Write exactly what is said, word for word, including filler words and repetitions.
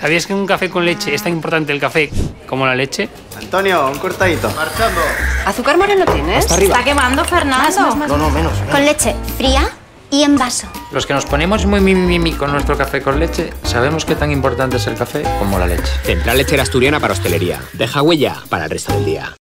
¿Sabías que en un café con leche es tan importante el café como la leche? Antonio, un cortadito. Marchando. ¿Azúcar moreno tienes? Hasta arriba. Está quemando, Fernando. Más, más, más. No, no, menos. menos. Con leche fría y en vaso. Los que nos ponemos muy mimimi con nuestro café con leche, sabemos qué tan importante es el café como la leche. Central Lechera Asturiana para hostelería. Deja huella para el resto del día.